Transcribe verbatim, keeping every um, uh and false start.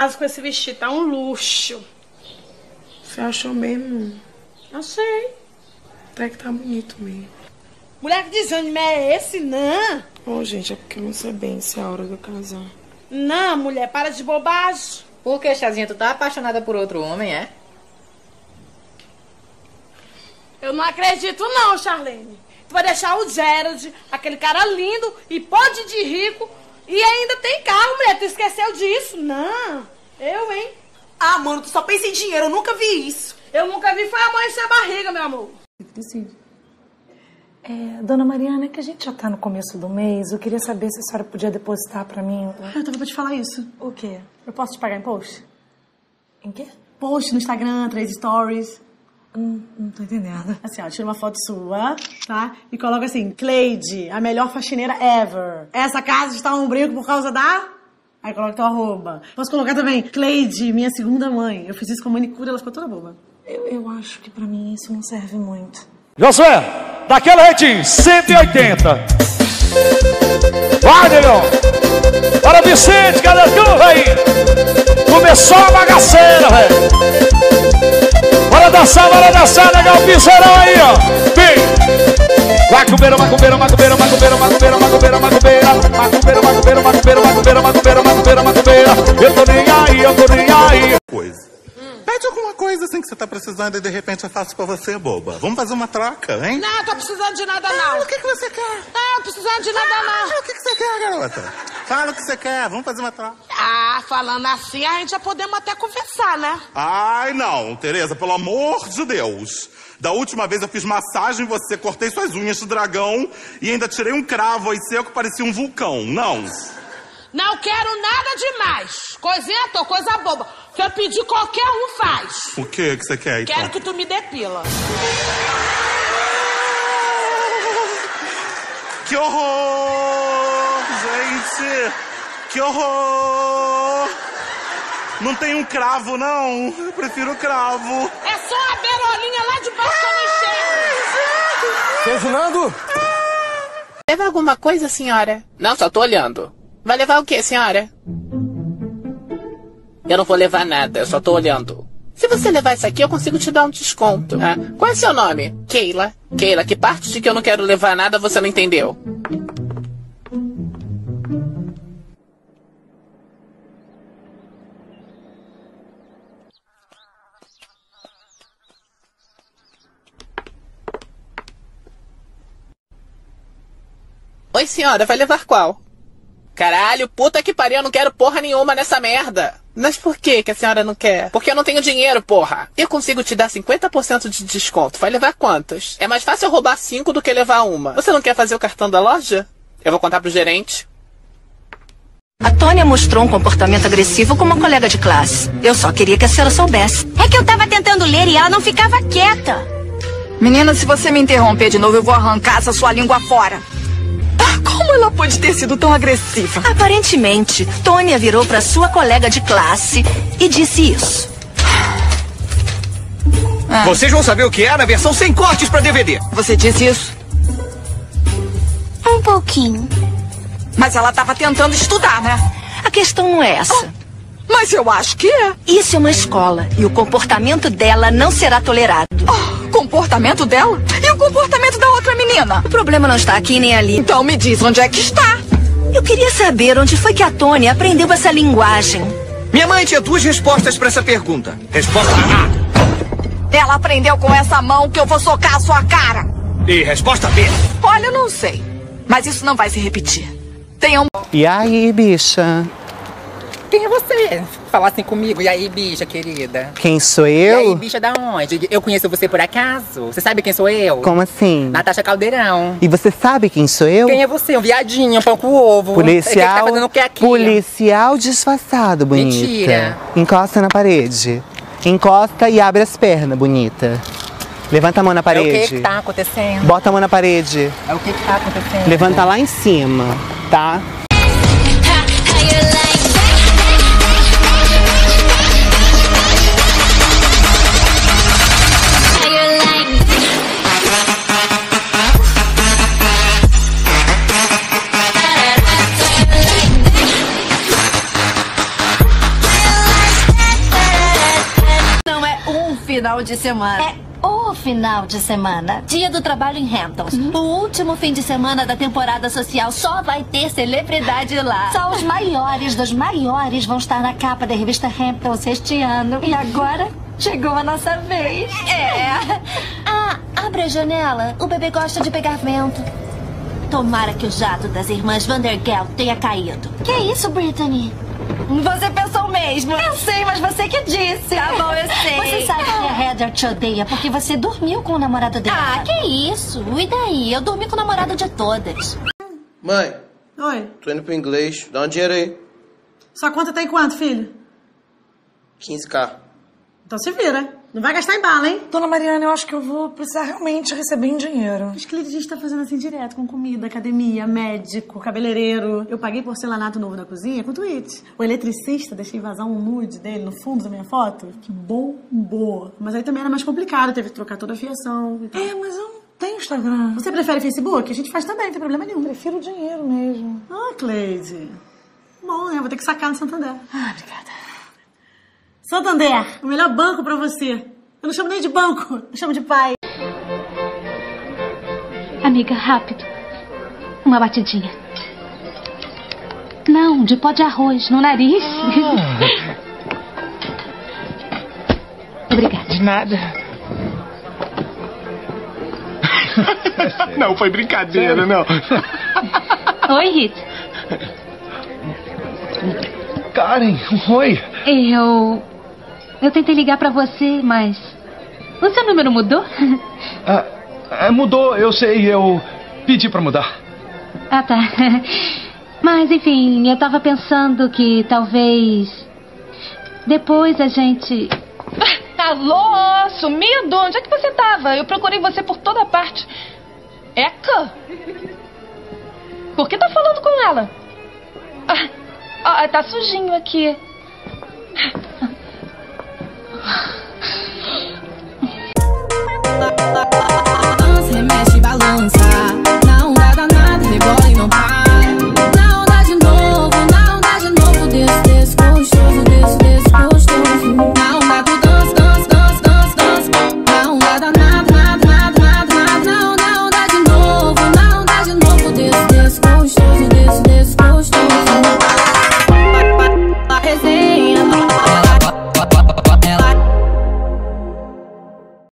Mas com esse vestido tá um luxo. Você achou mesmo? Achei. Até que tá bonito mesmo. Mulher, que desânimo é esse, não? Ô, oh, gente, é porque eu não sei bem se é a hora de eu casar. Não, mulher, para de bobagem. Por que, Chazinha, tu tá apaixonada por outro homem, é? Eu não acredito não, Charlene. Tu vai deixar o Gerald, aquele cara lindo e pode de rico, e ainda tem carro, mulher. Tu esqueceu disso? Não. Eu, hein? Ah, mano, tu só pensa em dinheiro. Eu nunca vi isso. Eu nunca vi foi a mãe sem barriga, meu amor. É, dona Mariana, é que a gente já tá no começo do mês. Eu queria saber se a senhora podia depositar pra mim. Eu tava pra te falar isso. O quê? Eu posso te pagar em post? Em quê? Post no Instagram, três stories. Hum, não tô entendendo. Assim, ó, tira uma foto sua, tá? E coloca assim, Cleide, a melhor faxineira ever. Essa casa está um brinco por causa da... Aí coloca teu arroba. Posso colocar também, Cleide, minha segunda mãe. Eu fiz isso com a manicure, ela ficou toda boba. Eu, eu acho que pra mim isso não serve muito. Josué, daquele jeitinho, cento e oitenta. Vai, negão. Bora, Vicente, cadê tu, velho? Começou a bagaceira, velho. Bora dançar, bora dançar, legal, piseirão aí, ó. Vem. Macumbeira, macumbeira, macumbeira, macumbeira, macumbeira, macumbeira, macumbeira, macumbeira, macumbeira, macumbeira, macumbeira, macumbeira, macumbeira, macumbeira. Eu tô nem aí, eu tô nem aí. Coisa. Pede alguma coisa assim que você tá precisando e de repente eu faço pra você, boba. Vamos fazer uma troca, hein? Não, tô precisando de nada não. Ah, o que que você quer? Não, precisando de nada não. Ah, o que que você quer, garota? Fala o que você quer, vamos fazer uma troca. Ah, falando assim, a gente já podemos até conversar, né? Ai, não, Tereza, pelo amor de Deus. Da última vez eu fiz massagem em você, cortei suas unhas de dragão e ainda tirei um cravo aí seco, parecia um vulcão. Não. Não quero nada demais. Coisinha tô, coisa boba. Que eu pedir, qualquer um faz. O que que você quer, então? Quero que tu me depila. Que horror, gente. Que horror. Não tem um cravo, não. Eu prefiro cravo. É só a beirolinha lá de baixo que eu não enxergo. Fernando? Leva alguma coisa, senhora? Não, só tô olhando. Vai levar o quê, senhora? Eu não vou levar nada, eu só tô olhando. Se você levar isso aqui, eu consigo te dar um desconto. Ah, qual é seu nome? Keila. Keila, que parte de que eu não quero levar nada você não entendeu? Oi, senhora, vai levar qual? Caralho, puta que pariu, eu não quero porra nenhuma nessa merda. Mas por que que a senhora não quer? Porque eu não tenho dinheiro, porra. Eu consigo te dar cinquenta por cento de desconto. Vai levar quantas? É mais fácil eu roubar cinco do que levar uma. Você não quer fazer o cartão da loja? Eu vou contar pro gerente. A Tônia mostrou um comportamento agressivo com uma colega de classe. Eu só queria que a senhora soubesse. É que eu tava tentando ler e ela não ficava quieta. Menina, se você me interromper de novo, eu vou arrancar essa sua língua fora. Como ela pode ter sido tão agressiva? Aparentemente, Tônia virou para sua colega de classe e disse isso. Ah. Vocês vão saber o que é na versão sem cortes para D V D. Você disse isso? Um pouquinho. Mas ela estava tentando estudar, né? A questão não é essa. Oh, mas eu acho que é. Isso é uma escola e o comportamento dela não será tolerado. Oh, comportamento dela? E o comportamento da outra menina? O problema não está aqui nem ali. Então me diz onde é que está. Eu queria saber onde foi que a Tônia aprendeu essa linguagem. Minha mãe tinha duas respostas para essa pergunta. Resposta A. Ela aprendeu com essa mão que eu vou socar a sua cara. E resposta B. Olha, eu não sei. Mas isso não vai se repetir. Tenha um... E aí, bicha? Quem é você? Falar assim comigo. E aí, bicha, querida? Quem sou eu? E aí, bicha, da onde? Eu conheço você por acaso? Você sabe quem sou eu? Como assim? Natasha Caldeirão. E você sabe quem sou eu? Quem é você? Um viadinho, um pão com ovo. Policial. Você tá fazendo o que aqui? Policial disfarçado, bonita. Mentira. Encosta na parede. Encosta e abre as pernas, bonita. Levanta a mão na parede. É o que que tá acontecendo? Bota a mão na parede. É o que que tá acontecendo? Levanta lá em cima, tá? final de semana. É o final de semana. Dia do trabalho em Hamptons. Uhum. O último fim de semana da temporada social. Só vai ter celebridade lá. Só os maiores dos maiores vão estar na capa da revista Hamptons este ano. E agora chegou a nossa vez. É. Ah, abre a janela. O bebê gosta de pegar vento. Tomara que o jato das irmãs Vandergelt tenha caído. Que isso, Brittany? Você pensou mesmo. Eu sei, mas você que disse. Tá bom, eu sei. Você sabe que a Heather te odeia porque você dormiu com o namorado dela. Ah, que isso? E daí? Eu dormi com o namorado de todas. Mãe. Oi. Tô indo pro inglês. Dá um dinheiro aí. Sua conta tá em quanto, filho? quinze k. Então se vira. Não vai gastar em bala, hein? Dona Mariana, eu acho que eu vou precisar realmente receber em dinheiro. Acho que a gente tá fazendo assim direto, com comida, academia, médico, cabeleireiro. Eu paguei porcelanato novo na cozinha com tweet. O eletricista, deixei vazar um nude dele no fundo da minha foto. Que bombou. Mas aí também era mais complicado, teve que trocar toda a fiação e tal. É, mas eu não tenho Instagram. Você prefere Facebook? A gente faz também, não tem problema nenhum. Prefiro dinheiro mesmo. Ah, Cleide. Bom, né? Vou ter que sacar no Santander. Ah, obrigada. Santander, o melhor banco pra você. Eu não chamo nem de banco, eu chamo de pai. Amiga, rápido. Uma batidinha. Não, de pó de arroz, no nariz. Ah. Obrigada. De nada. Não, foi brincadeira, não. Oi, Rita. Karen, oi. Eu... Eu tentei ligar pra você, mas... O seu número mudou? Ah, mudou, eu sei, eu pedi pra mudar. Ah, tá. Mas, enfim, eu tava pensando que talvez... Depois a gente... Alô, sumido? Onde é que você tava? Eu procurei você por toda parte. Eca? Por que tá falando com ela? Ah, ah, tá sujinho aqui. Remexe,